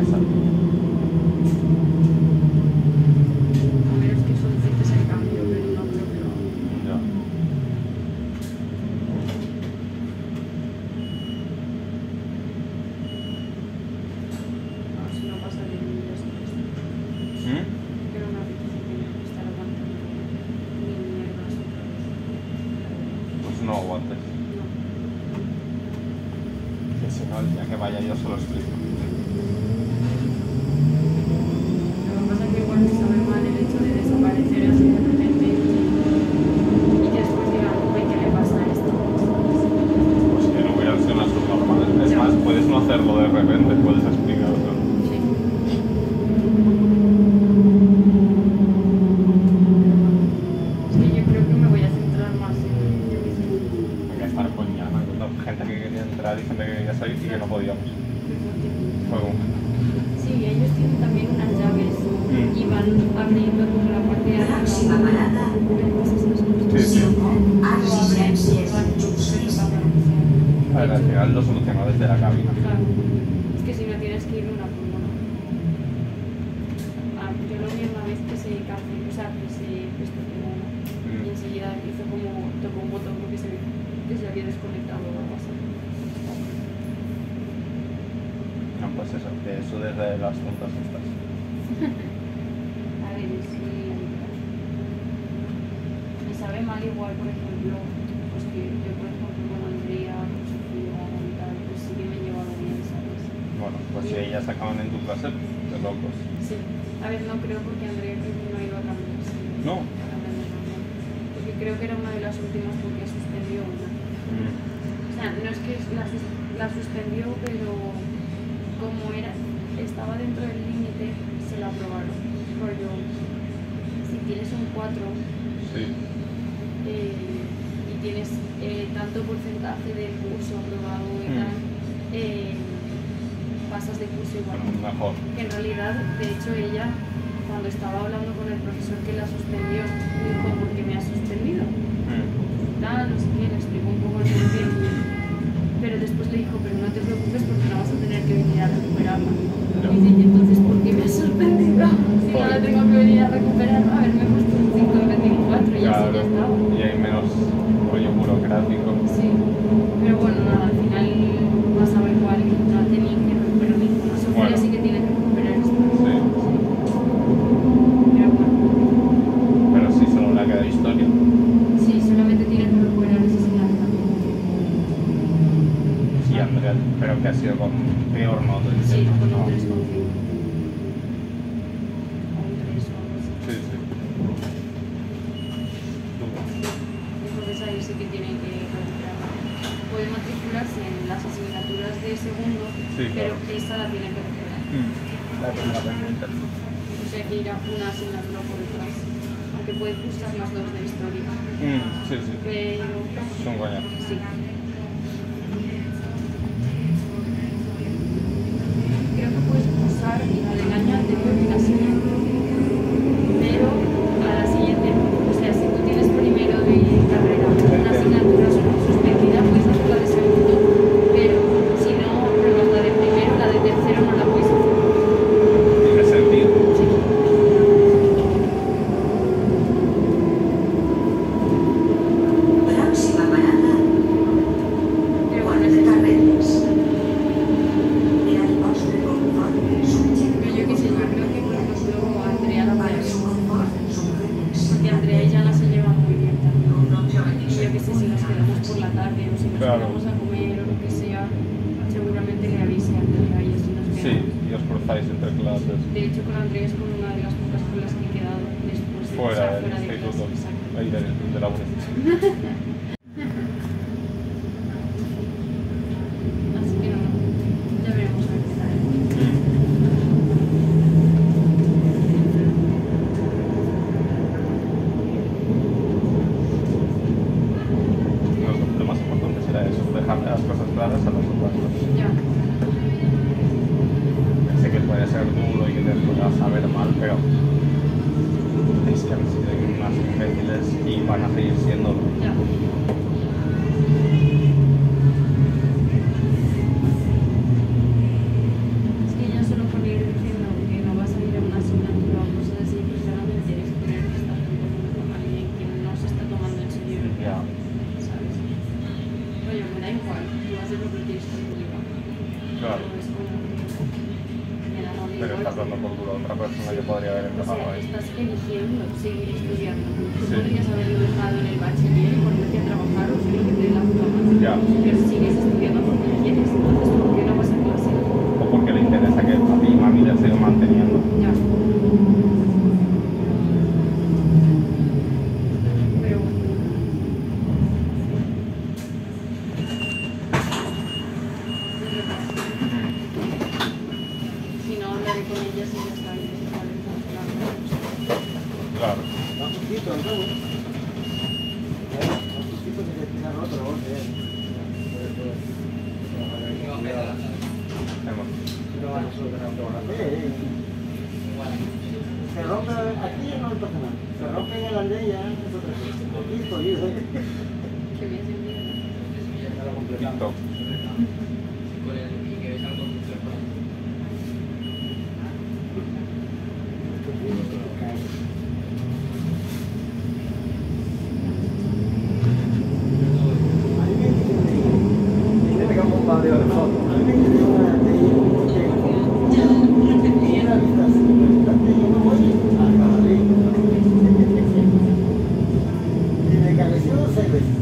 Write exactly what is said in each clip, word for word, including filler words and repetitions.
esa. A menos que solicites el cambio, pero no creo que lo haga. Ya. No, si no pasa de mí, ya sabes. ¿Mm? Pero me apetece tener que estar aguantando mil mierdas otra vez. Pues no aguantes. No. Que si no, el día que vaya yo se lo explico. Lo que pasa es que igual me sabe mal el hecho de desaparecer así de repente y que después digan, uy, ¿qué le pasa a esto? Pues que no voy a ser una subnormal. Es Ya. más, puedes no hacerlo de repente, puedes explicarlo. Sí. Sí, yo creo que me voy a centrar más en, yo qué sé, Hay que estar coñada, con gente que quería entrar y gente que quería salir y que no podíamos. Fue un... sí, ellos tienen también unas llaves Mm. y van abriendo como la parte de arriba. Próxima parada. Sí, sí. Assistències A ver, al final lo solucionó desde la cabina. Claro. Es que si no tienes que ir una por una. Ah, yo lo vi una vez que se canceló, o sea, que se puesto como Mm. y enseguida hizo como, tocó un botón porque se, que se había desconectado o algo así. No, pues eso, que eso desde las tontas estas. A ver, y si me sabe mal igual, por ejemplo, pues que yo, por ejemplo, con Andrea, con Sofía y tal, pues sí que me he llevado bien, ¿sabes? Bueno, pues si ellas acaban en tu clase, de locos. Sí. A ver, no creo porque Andrea creo que no iba a cambiar. Sí. No. A cambiar de normal. Porque creo que era una de las últimas porque suspendió una. Mm. O sea, no es que la, sus- la suspendió, pero como era, estaba dentro del límite, se la aprobaron. Rollo, si tienes un cuatro Sí. eh, y tienes eh, tanto porcentaje del curso aprobado y Mm. tal, eh, pasas de curso igual. Bueno, mejor. Que en realidad, de hecho, ella, cuando estaba hablando con el profesor que la suspendió, dijo, ¿por qué me has suspendido? Mm. Tal, no sé qué, le explicó un poco el porqué. Pero después le dijo, pero no te preocupes porque no vas a tener que venir a recuperarla. No. Y dice, ¿y entonces por qué me has suspendido? Si no la tengo que venir a recuperar, haberme puesto un cinco en vez de un cuatro y así ya estaba. Y hay menos rollo burocrático. Sí, pero bueno, nada, al final pasaba igual y no tenía que recuperar ninguna. Sofía Bueno. sí que tiene que recuperar esta. Sí. Pero bueno, Pero sí, solo le queda historia. sí, solamente tiene que recuperar esa asignatura. Sí, Andrea, creo que ha sido con peor nota. Sí, entiendo. con No. un tres coma cinco. O un tres o algo así. Sí, sí. Entonces ahí sí que tiene que recuperar. Puede matricularse en las asignaturas de segundo, Sí, pero claro. esa la tiene que recuperar. Mm. La tengo pendiente. O sea que irá una asignatura por detrás. Aunque puede cursar las dos de historia. Mm. Sí, sí. Pero Es un coñazo. sí. Creo que puedes cursar la del año anterior y la siguiente. Pero a la siguiente no. O sea, si tú tienes primero de carrera una asignatura suspendida, puedes hacer la de segundo. Pero si no pruebas la de primero, la de tercero no la puedes hacer. Tiene sentido. Sí. Próxima parada. Pero bueno, Pont es de eso. Carretes. Per al vostre confort, subjecte Pero yo qué sé, yo creo que por ejemplo Andrea la para puede su ver. confort, sugerencias. Porque Andrea y Jana se llevan muy bien también. Unos Y yo qué sé, si nos quedamos por la tarde o si nos Claro. quedamos a comer o lo que sea, seguramente le avise a Andrea y así nos Sí, quedamos. y os cruzáis entre clases. De hecho, con Andrea es con una de las pocas con las que he quedado después de, o Fuera sea, del fuera de instituto. clase. Exacto. Ahí de, de la uni. Así que no, ya veremos a ver qué tal. Lo, lo más importante será eso, dejarle las cosas claras a los otros. Ya, Sé que puede ser duro y que te pueda saber mal, pero es que han sido unas imbéciles y van a seguir siéndolo. ya. Pero estás dando por culo a otra persona que podría haber O empezado sea, ahí. estás eligiendo seguir estudiando. Tú Sí. podrías haberlo dejado en el bachiller y ponerte a trabajar o hacer lo que te dé la puta gana. Ya. Pero sigues estudiando porque quieres, entonces ¿por qué no vas a clase? O porque le interesa que a ti mami ya siga manteniendo. Ya. Pero bueno. Si no, hablaré con ellas y ya está. Y les dejaré cancelar. Claro. Va un poquito, ¿no? Un poquito que se tira roto, lo voy a ver. Hemos- No van a solucionar todo. Se rompe, aquí no me pasa nada. Se rompe en la ley ya, es otra cosa. Un poquito, y eso. Que bien se entiende. Ya lo completamos. TikTok. Le pegamos un par de horas de fotos. A mí me dio una de que era habitación, yo me voy a Madrid. Y me careció seis veces.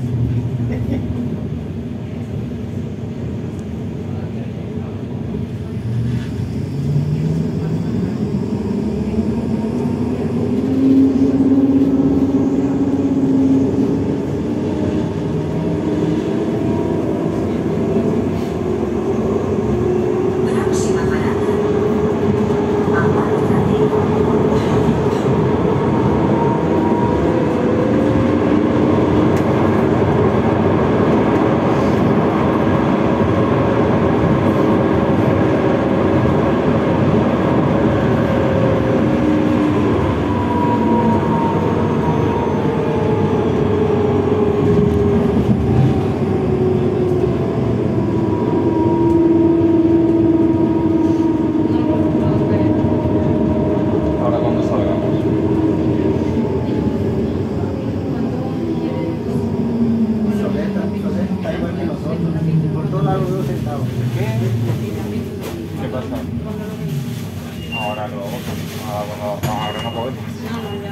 Próxima parada. Aguardate. No lo puedo ver. Ahora cuando salgamos. ¿Cuándo quieres? Soleta, Soleta está igual que nosotros. Por todos lados veo sentados. ¿Qué pasa? Ahora luego. Ahora, cuando- ahora no podemos. No, no, ya.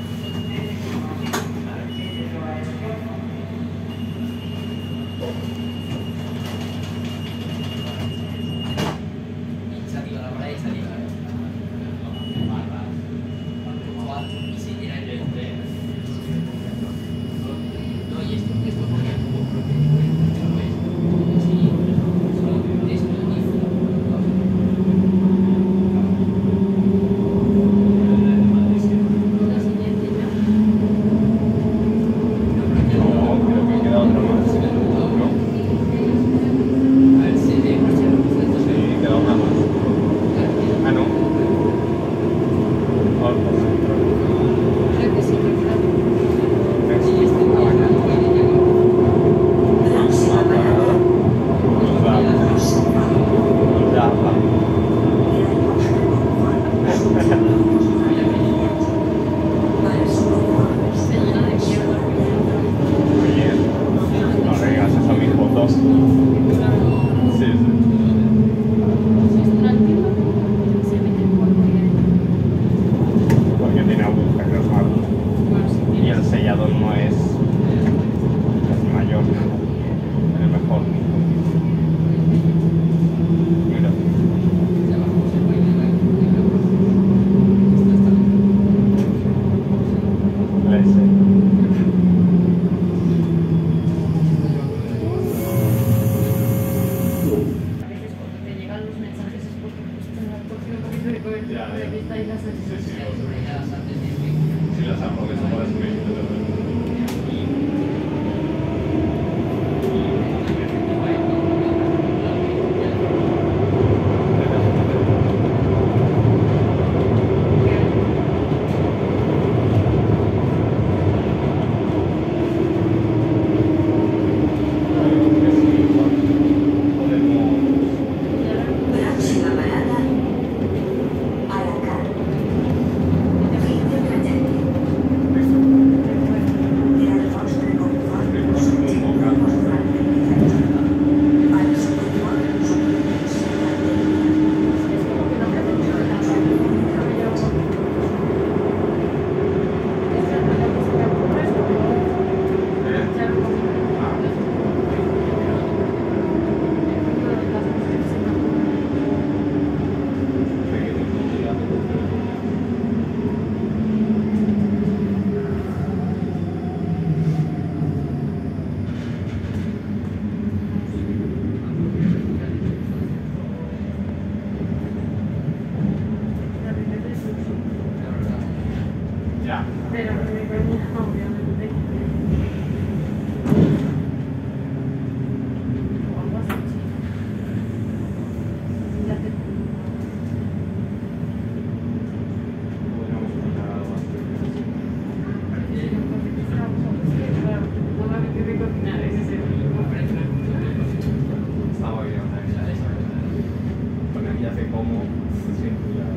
La siguiente ya. No, creo que queda otra más. ¿No? Sí, queda una más. Ah, no. Ahora, Creo que sí, que claro. Próxima parada. Ya, Para su confort. Se llena de mierda. oye, no le digas eso a mis fotos. Claro. Sí, sí. Si es tranquilo, se mete en cualquier. Porque tiene agujeros más. Bueno, si Y tienes. el sellador no es, es mayor, es mejor. Mira, la S. A veces cuando te llegan los mensajes es porque justo no has cogido un poquito de cobertura Ya, ya. de vista y las has Sí, sí, si las abro, que se puede subir. Próxima parada. Alacar. Fin del trayecto. cómo se siente ya.